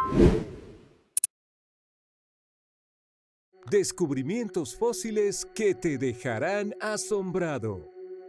Descubrimientos fósiles que te dejarán asombrado.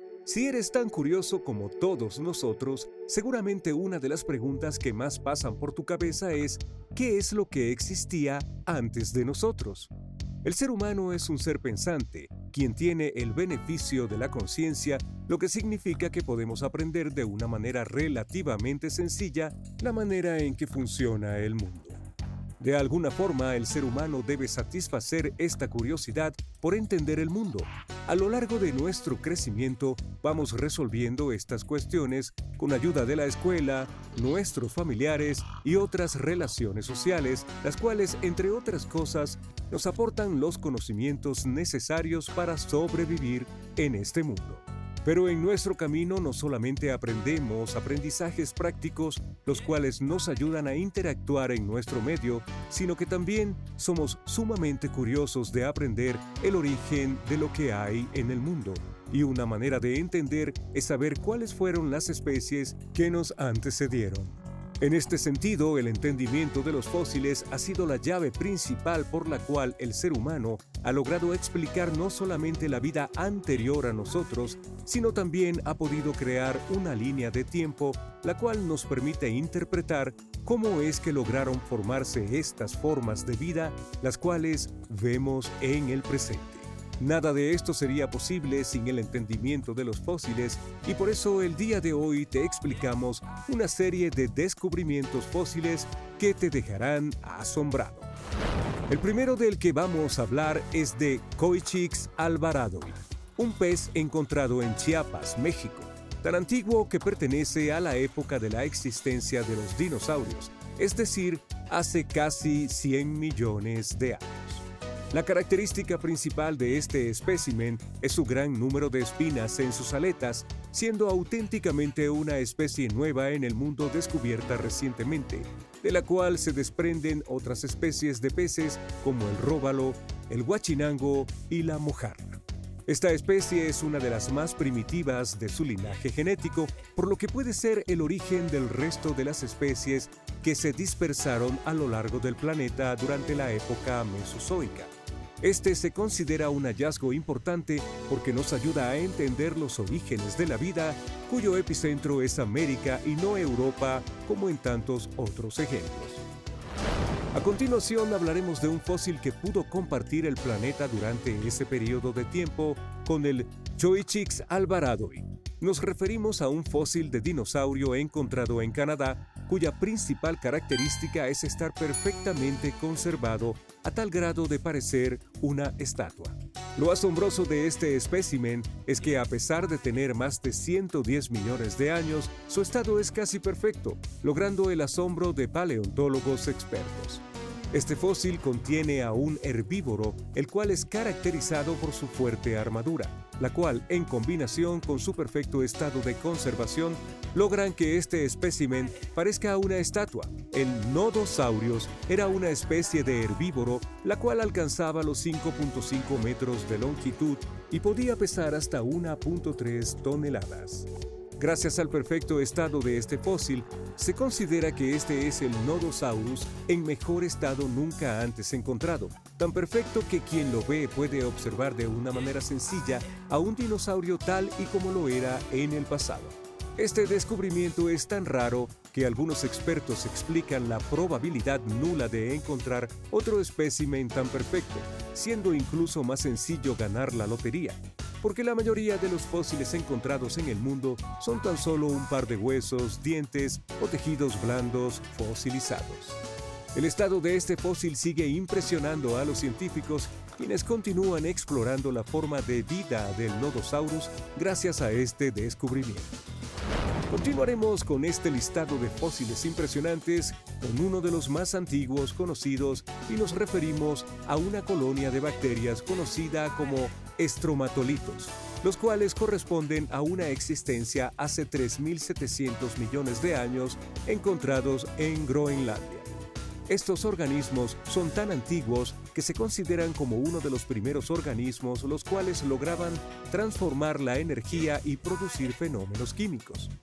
Si eres tan curioso como todos nosotros, seguramente una de las preguntas que más pasan por tu cabeza es ¿qué es lo que existía antes de nosotros? El ser humano es un ser pensante, quien tiene el beneficio de la conciencia, lo que significa que podemos aprender de una manera relativamente sencilla la manera en que funciona el mundo. De alguna forma, el ser humano debe satisfacer esta curiosidad por entender el mundo. A lo largo de nuestro crecimiento, vamos resolviendo estas cuestiones con ayuda de la escuela, nuestros familiares y otras relaciones sociales, las cuales, entre otras cosas, nos aportan los conocimientos necesarios para sobrevivir en este mundo. Pero en nuestro camino no solamente aprendemos aprendizajes prácticos, los cuales nos ayudan a interactuar en nuestro medio, sino que también somos sumamente curiosos de aprender el origen de lo que hay en el mundo. Y una manera de entender es saber cuáles fueron las especies que nos antecedieron. En este sentido, el entendimiento de los fósiles ha sido la llave principal por la cual el ser humano ha logrado explicar no solamente la vida anterior a nosotros, sino también ha podido crear una línea de tiempo la cual nos permite interpretar cómo es que lograron formarse estas formas de vida, las cuales vemos en el presente. Nada de esto sería posible sin el entendimiento de los fósiles y por eso el día de hoy te explicamos una serie de descubrimientos fósiles que te dejarán asombrado. El primero del que vamos a hablar es de Coichix alvaradoi, un pez encontrado en Chiapas, México, tan antiguo que pertenece a la época de la existencia de los dinosaurios, es decir, hace casi 100 millones de años. La característica principal de este espécimen es su gran número de espinas en sus aletas, siendo auténticamente una especie nueva en el mundo descubierta recientemente, de la cual se desprenden otras especies de peces como el róbalo, el huachinango y la mojarra. Esta especie es una de las más primitivas de su linaje genético, por lo que puede ser el origen del resto de las especies que se dispersaron a lo largo del planeta durante la época mesozoica. Este se considera un hallazgo importante porque nos ayuda a entender los orígenes de la vida, cuyo epicentro es América y no Europa, como en tantos otros ejemplos. A continuación hablaremos de un fósil que pudo compartir el planeta durante ese periodo de tiempo con el Coichix alvaradoi. Nos referimos a un fósil de dinosaurio encontrado en Canadá, cuya principal característica es estar perfectamente conservado a tal grado de parecer una estatua. Lo asombroso de este espécimen es que a pesar de tener más de 110 millones de años, su estado es casi perfecto, logrando el asombro de paleontólogos expertos. Este fósil contiene a un herbívoro, el cual es caracterizado por su fuerte armadura, la cual, en combinación con su perfecto estado de conservación, logran que este espécimen parezca una estatua. El Nodosaurus era una especie de herbívoro, la cual alcanzaba los 5.5 metros de longitud y podía pesar hasta 1.3 toneladas. Gracias al perfecto estado de este fósil, se considera que este es el Nodosaurus en mejor estado nunca antes encontrado, tan perfecto que quien lo ve puede observar de una manera sencilla a un dinosaurio tal y como lo era en el pasado. Este descubrimiento es tan raro que algunos expertos explican la probabilidad nula de encontrar otro espécimen tan perfecto, siendo incluso más sencillo ganar la lotería, porque la mayoría de los fósiles encontrados en el mundo son tan solo un par de huesos, dientes o tejidos blandos fosilizados. El estado de este fósil sigue impresionando a los científicos, quienes continúan explorando la forma de vida del Nodosaurus gracias a este descubrimiento. Continuaremos con este listado de fósiles impresionantes con uno de los más antiguos conocidos y nos referimos a una colonia de bacterias conocida como estromatolitos, los cuales corresponden a una existencia hace 3.700 millones de años encontrados en Groenlandia. Estos organismos son tan antiguos que se consideran como uno de los primeros organismos los cuales lograban transformar la energía y producir fenómenos químicos.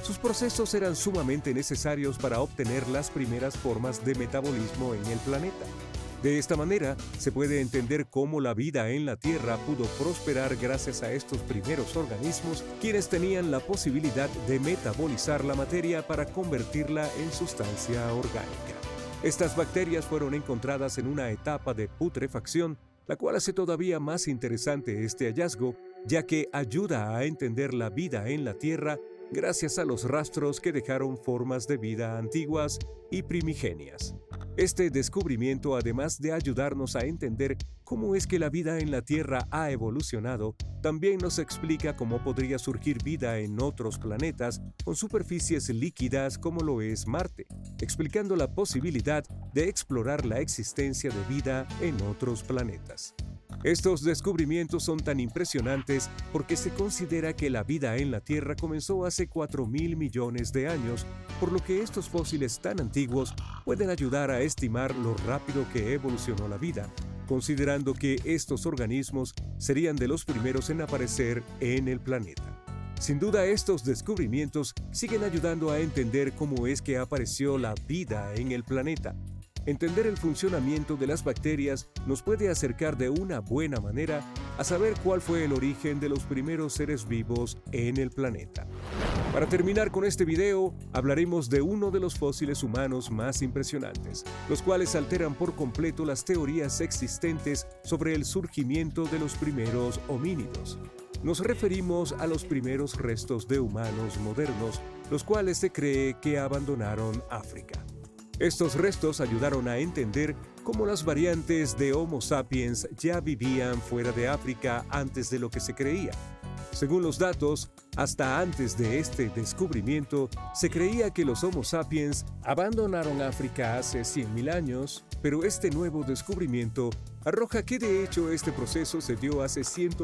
Sus procesos eran sumamente necesarios para obtener las primeras formas de metabolismo en el planeta. De esta manera, se puede entender cómo la vida en la Tierra pudo prosperar gracias a estos primeros organismos, quienes tenían la posibilidad de metabolizar la materia para convertirla en sustancia orgánica. Estas bacterias fueron encontradas en una etapa de putrefacción, la cual hace todavía más interesante este hallazgo, ya que ayuda a entender la vida en la Tierra gracias a los rastros que dejaron formas de vida antiguas y primigenias. Este descubrimiento, además de ayudarnos a entender cómo es que la vida en la Tierra ha evolucionado, también nos explica cómo podría surgir vida en otros planetas con superficies líquidas como lo es Marte, explicando la posibilidad de explorar la existencia de vida en otros planetas. Estos descubrimientos son tan impresionantes porque se considera que la vida en la Tierra comenzó hace 4.000 millones de años, por lo que estos fósiles tan antiguos pueden ayudar a estimar lo rápido que evolucionó la vida, considerando que estos organismos serían de los primeros en aparecer en el planeta. Sin duda, estos descubrimientos siguen ayudando a entender cómo es que apareció la vida en el planeta. Entender el funcionamiento de las bacterias nos puede acercar de una buena manera a saber cuál fue el origen de los primeros seres vivos en el planeta. Para terminar con este video, hablaremos de uno de los fósiles humanos más impresionantes, los cuales alteran por completo las teorías existentes sobre el surgimiento de los primeros homínidos. Nos referimos a los primeros restos de humanos modernos, los cuales se cree que abandonaron África. Estos restos ayudaron a entender cómo las variantes de Homo sapiens ya vivían fuera de África antes de lo que se creía. Según los datos, hasta antes de este descubrimiento, se creía que los Homo sapiens abandonaron África hace 100.000 años, pero este nuevo descubrimiento arroja que de hecho este proceso se dio hace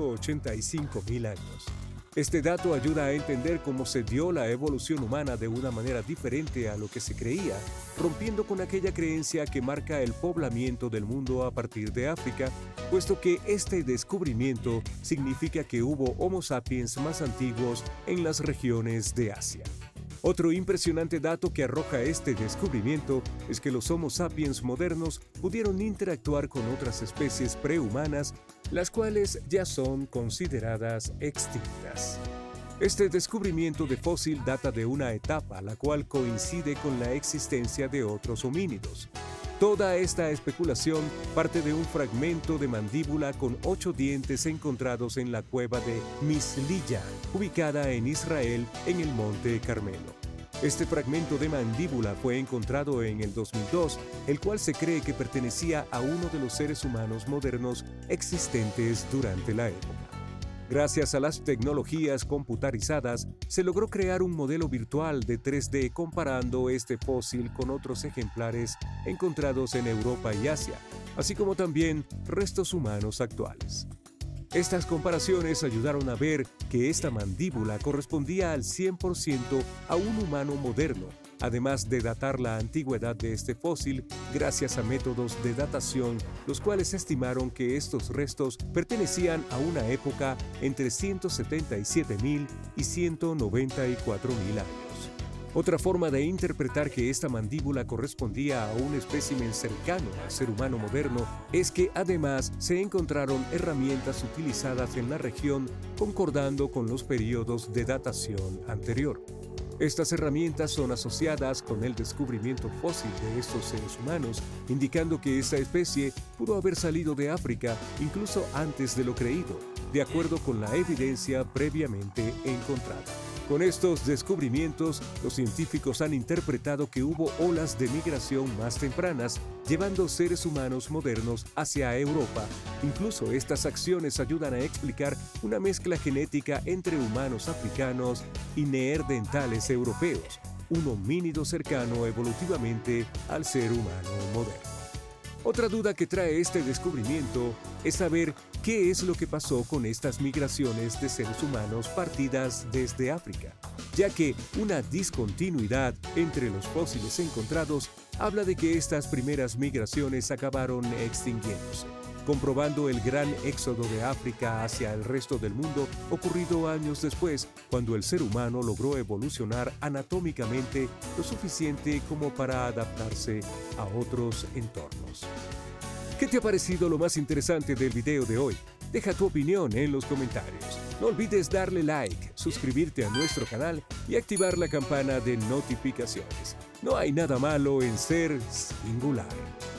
185.000 años. Este dato ayuda a entender cómo se dio la evolución humana de una manera diferente a lo que se creía, rompiendo con aquella creencia que marca el poblamiento del mundo a partir de África, puesto que este descubrimiento significa que hubo Homo sapiens más antiguos en las regiones de Asia. Otro impresionante dato que arroja este descubrimiento es que los Homo sapiens modernos pudieron interactuar con otras especies prehumanas, las cuales ya son consideradas extintas. Este descubrimiento de fósil data de una etapa la cual coincide con la existencia de otros homínidos. Toda esta especulación parte de un fragmento de mandíbula con 8 dientes encontrados en la cueva de Misliya, ubicada en Israel en el Monte Carmelo. Este fragmento de mandíbula fue encontrado en el 2002, el cual se cree que pertenecía a uno de los seres humanos modernos existentes durante la época. Gracias a las tecnologías computarizadas, se logró crear un modelo virtual de 3D comparando este fósil con otros ejemplares encontrados en Europa y Asia, así como también restos humanos actuales. Estas comparaciones ayudaron a ver que esta mandíbula correspondía al 100% a un humano moderno, además de datar la antigüedad de este fósil gracias a métodos de datación, los cuales estimaron que estos restos pertenecían a una época entre 177.000 y 194.000 años. Otra forma de interpretar que esta mandíbula correspondía a un espécimen cercano al ser humano moderno es que además se encontraron herramientas utilizadas en la región concordando con los periodos de datación anterior. Estas herramientas son asociadas con el descubrimiento fósil de estos seres humanos, indicando que esta especie pudo haber salido de África incluso antes de lo creído, de acuerdo con la evidencia previamente encontrada. Con estos descubrimientos, los científicos han interpretado que hubo olas de migración más tempranas, llevando seres humanos modernos hacia Europa. Incluso estas acciones ayudan a explicar una mezcla genética entre humanos africanos y neandertales europeos, un homínido cercano evolutivamente al ser humano moderno. Otra duda que trae este descubrimiento es saber qué es lo que pasó con estas migraciones de seres humanos partidas desde África, ya que una discontinuidad entre los fósiles encontrados habla de que estas primeras migraciones acabaron extinguiéndose. comprobando el gran éxodo de África hacia el resto del mundo ocurrido años después, cuando el ser humano logró evolucionar anatómicamente lo suficiente como para adaptarse a otros entornos. ¿Qué te ha parecido lo más interesante del video de hoy? Deja tu opinión en los comentarios. No olvides darle like, suscribirte a nuestro canal y activar la campana de notificaciones. No hay nada malo en ser singular.